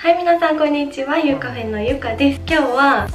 はい、皆さんこんにちは。ゆうカフェのゆかです。今日は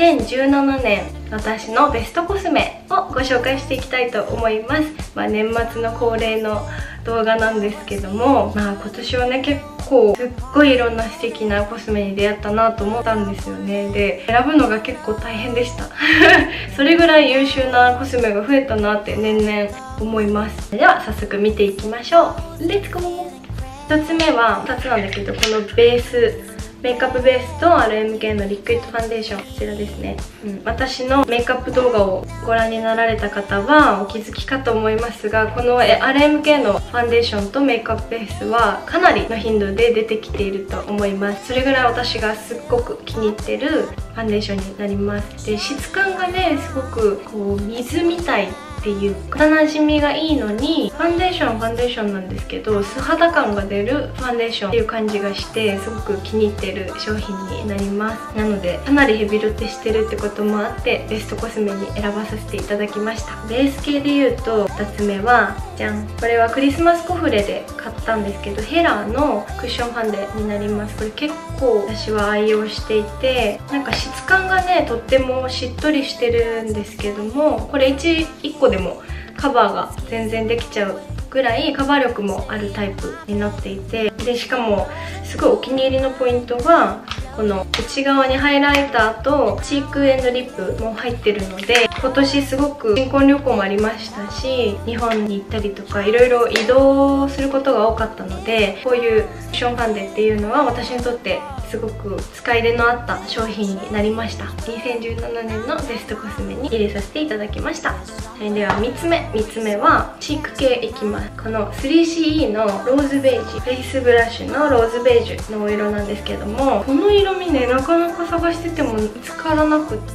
2017年私のベストコスメをご紹介していきたいと思います。年末の恒例の動画なんですけども、今年はね結構すっごいいろんな素敵なコスメに出会ったなと思ったんですよね。で、選ぶのが結構大変でしたそれぐらい優秀なコスメが増えたなって年々思います。では早速見ていきましょう。レッツゴー。1つ目は2つなんだけど、このベースメイクアップベースと RMK のリクイッドファンデーション、こちらですね。私のメイクアップ動画をご覧になられた方はお気づきかと思いますが、この RMK のファンデーションとメイクアップベースはかなりの頻度で出てきていると思います。それぐらい私がすっごく気に入ってるファンデーションになります。で、質感がねすごくこう水みたいっていうか肌なじみがいいのに、ファンデーションなんですけど、素肌感が出るファンデーションっていう感じがしてすごく気に入ってる商品になります。なのでかなりヘビロテしてるってこともあってベストコスメに選ばさせていただきました。ベース系で言うと2つ目はじゃん、これはクリスマスコフレで買ったんですけど、ヘラのクッションファンデになります。これ結構私は愛用していて、なんか質感がねとってもしっとりしてるんですけども、これ1個でもカバーが全然できちゃうぐらいカバー力もあるタイプになっていて、でしかもすごいお気に入りのポイントはこの内側にハイライターとチークエンドリップも入ってるので、今年すごく新婚旅行もありましたし、日本に行ったりとかいろいろ移動することが多かったので、こういうクッションファンデっていうのは私にとってすごく使い入れのあった商品になりました。2017年のベストコスメに入れさせていただきました。では3つ目はチーク系いきます。この 3CE のローズベージュ、フェイスブラシのローズベージュのお色なんですけども、この色味ねなかなか探してても見つからなくって、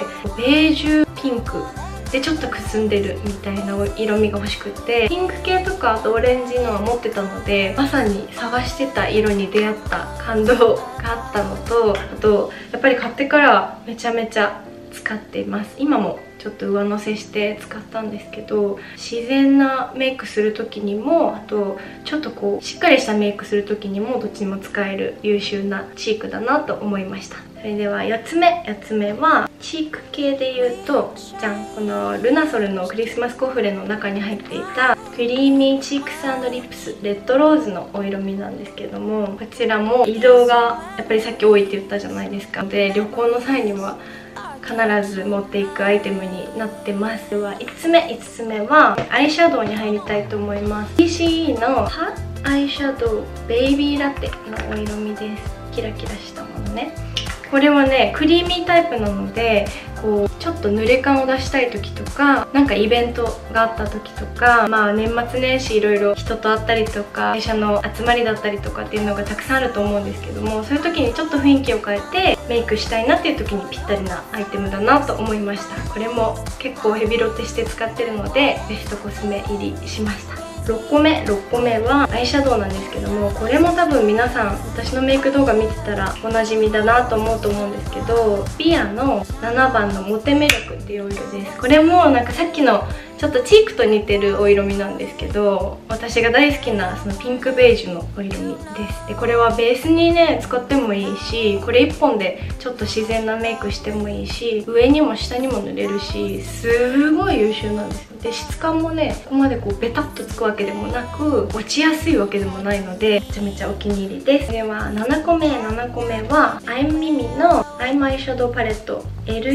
ベージュピンクでちょっとくすんでるみたいな色味が欲しくて、ピンク系とかあとオレンジのは持ってたので、まさに探してた色に出会った感動があったのと、あとやっぱり買ってからめちゃめちゃ使っています。今もちょっと上乗せして使ったんですけど、自然なメイクする時にも、あとちょっとこうしっかりしたメイクする時にもどっちにも使える優秀なチークだなと思いました。それでは4つ目はチーク系で言うとじゃん、このルナソルのクリスマスコフレの中に入っていたクリーミーチークス&リップスレッドローズのお色味なんですけども、こちらも移動がやっぱりさっき多いって言ったじゃないですか。で、旅行の際には必ず持っていくアイテムになってます。では5つ目はアイシャドウに入りたいと思います。 TCE のハッアイシャドウベイビーラテのお色味です。キラキラしたものね。これはねクリーミータイプなので、こうちょっと濡れ感を出したい時とか、なんかイベントがあった時とか、年末年始いろいろ人と会ったりとか会社の集まりだったりとかっていうのがたくさんあると思うんですけども、そういう時にちょっと雰囲気を変えてメイクしたいなっていう時にぴったりなアイテムだなと思いました。これも結構ヘビロテして使ってるのでベストコスメ入りしました。6個目はアイシャドウなんですけども、これも多分皆さん私のメイク動画見てたらおなじみだなと思うと思うんですけど、ビアの7番のモテメ力っていうお色です。これもなんかさっきのちょっとチークと似てるお色味なんですけど、私が大好きなそのピンクベージュのお色味です。で、これはベースにね使ってもいいし、これ1本でちょっと自然なメイクしてもいいし、上にも下にも塗れるし、すごい優秀なんですよ。で、質感もねここまでこうベタッとつくわけでもなく落ちやすいわけでもないのでめちゃめちゃお気に入りです。では7個目はアイミミのアイマイシャドウパレット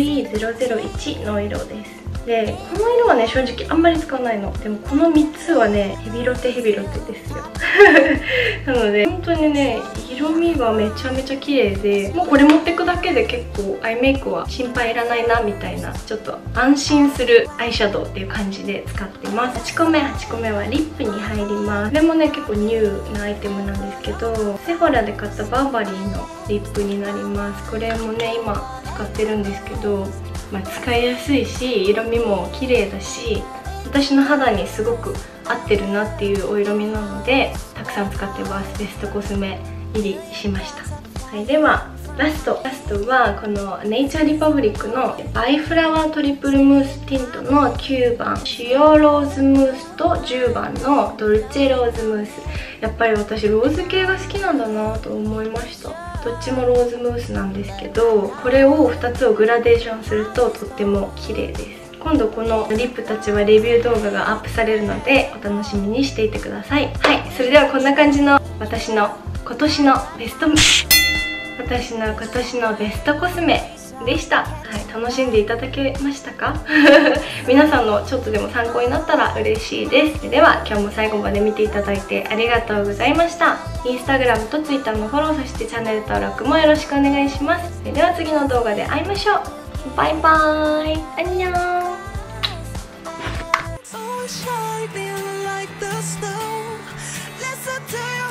LE001 の色です。で、この色はね正直あんまり使わないの。でもこの3つはねヘビロテですよなので本当にね色味がめちゃめちゃ綺麗で、もうこれ持ってくだけで結構アイメイクは心配いらないなみたいな、ちょっと安心するアイシャドウっていう感じで使ってます。8個目はリップに入ります。これもね結構ニューなアイテムなんですけど、セフォラで買ったバーバリーのリップになります。これもね今使ってるんですけど、使いやすいし色味も綺麗だし、私の肌にすごく合ってるなっていうお色味なのでたくさん使ってます。ベストコスメ入りしました。はい、ではラストはこのネイチャーリパブリックのバイフラワートリプルムースティントの9番シオローズムースと10番のドルチェローズムース。やっぱり私ローズ系が好きなんだなと思いました。 どっちもローズムースなんですけど、これを2つをグラデーションするととっても綺麗です。今度このリップたちはレビュー動画がアップされるのでお楽しみにしていてください。はい、それではこんな感じの私の今年のベストコスメでした。はい、楽しんでいただけましたか？皆さんのちょっとでも参考になったら嬉しいです。では今日も最後まで見ていただいてありがとうございました。インスタグラムとツイッターのフォロー、そしてチャンネル登録もよろしくお願いします。それでは次の動画で会いましょう。バイバーイ。アンニョン。Shining like the snow. Listen to your